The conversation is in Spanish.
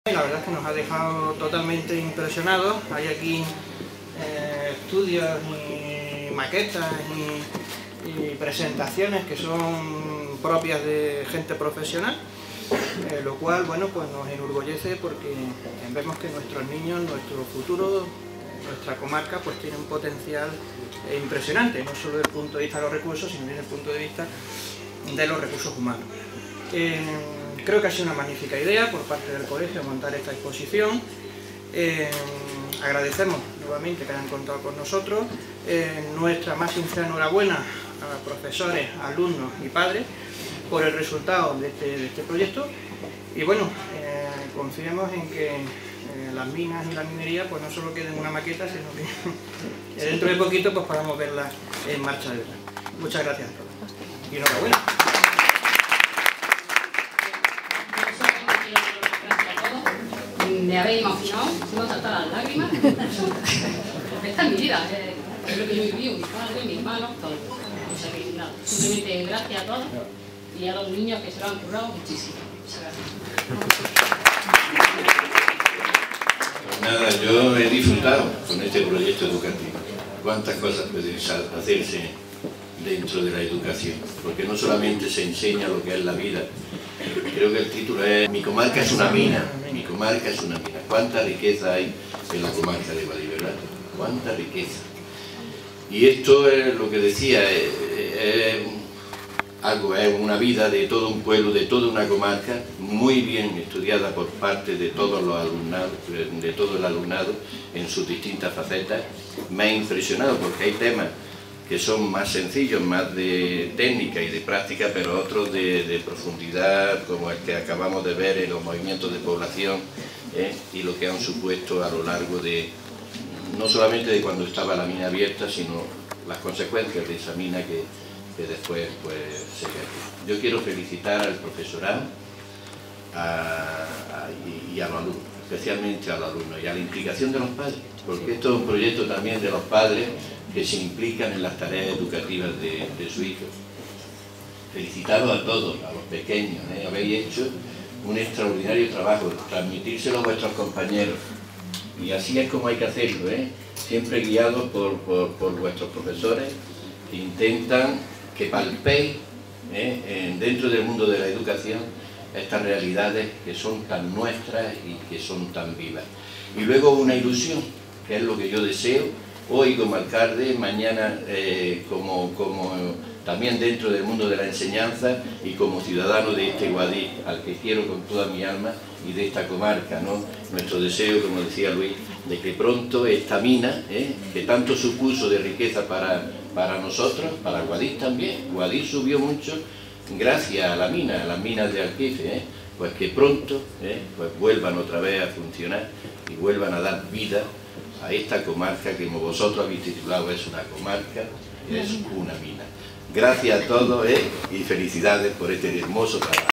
La verdad es que nos ha dejado totalmente impresionados. Hay aquí estudios y maquetas y presentaciones que son propias de gente profesional, lo cual, bueno, pues nos enorgullece porque vemos que nuestros niños, nuestro futuro, nuestra comarca, pues tiene un potencial impresionante, no solo desde el punto de vista de los recursos, sino desde el punto de vista de los recursos humanos. Creo que ha sido una magnífica idea por parte del colegio montar esta exposición. Agradecemos nuevamente que hayan contado con nosotros. Nuestra más sincera enhorabuena a profesores, alumnos y padres por el resultado de este proyecto. Y bueno, confiemos en que las minas y la minería pues no solo queden una maqueta, sino que dentro de poquito pues podamos verla en marcha de verdad. Muchas gracias a todos. Y enhorabuena. Me habéis emocionado, se me han saltado las lágrimas, porque esta es mi vida, es lo que yo he vivido, mi padre, mi hermano, todo. O sea que nada, simplemente gracias a todos y a los niños que se lo han currado muchísimo. Muchas Pues gracias. nada, yo he disfrutado con este proyecto educativo. Cuántas cosas pueden hacerse dentro de la educación, porque no solamente se enseña lo que es la vida. Creo que el título es Mi comarca es una mina. Mi comarca es una mina. ¿Cuánta riqueza hay en la comarca de Guadix, verdad? ¿Cuánta riqueza? Y esto es lo que decía, es una vida de todo un pueblo, de toda una comarca, muy bien estudiada por parte de todos los alumnados, de todo el alumnado en sus distintas facetas. Me ha impresionado porque hay temas que son más sencillos, más de técnica y de práctica, pero otros de profundidad, como el que acabamos de ver en los movimientos de población y lo que han supuesto a lo largo de, no solamente de cuando estaba la mina abierta, sino las consecuencias de esa mina que después pues, se perdió. Yo quiero felicitar al profesorado y a los alumnos, especialmente a los alumnos, y a la implicación de los padres, porque esto es un proyecto también de los padres que se implican en las tareas educativas de su hijo. Felicitaros a todos, a los pequeños, habéis hecho un extraordinario trabajo, transmitírselo a vuestros compañeros, y así es como hay que hacerlo, siempre guiados por vuestros profesores que intentan que palpéis dentro del mundo de la educación estas realidades que son tan nuestras y que son tan vivas. Y luego una ilusión, que es lo que yo deseo, hoy como alcalde, mañana como también dentro del mundo de la enseñanza y como ciudadano de este Guadix, al que quiero con toda mi alma, y de esta comarca, ¿no? Nuestro deseo, como decía Luis, de que pronto esta mina, que tanto supuso de riqueza para nosotros, para Guadix también, Guadix subió mucho gracias a la mina, a las minas de Alquife, pues que pronto pues vuelvan otra vez a funcionar y vuelvan a dar vida a esta comarca que como vosotros habéis titulado es una comarca, es una mina. Gracias a todos y felicidades por este hermoso trabajo.